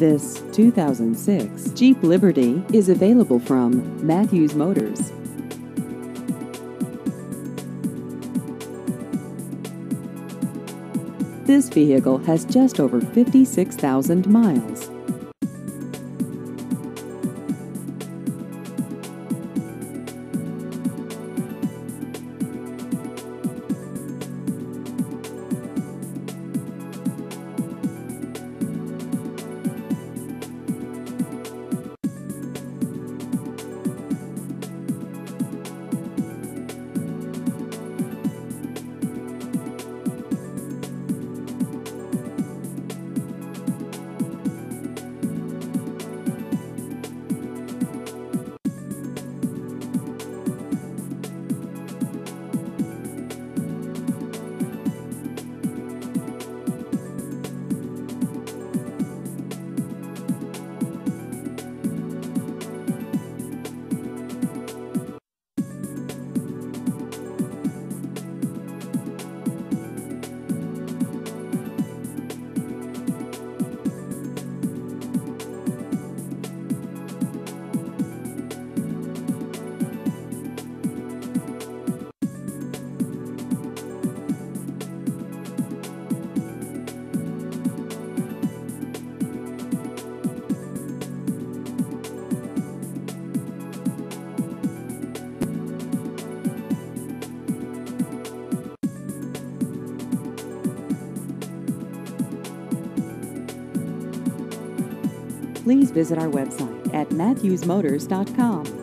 This 2006 Jeep Liberty is available from Matthews Motors. This vehicle has just over 56,000 miles. Please visit our website at matthewsmotors.com.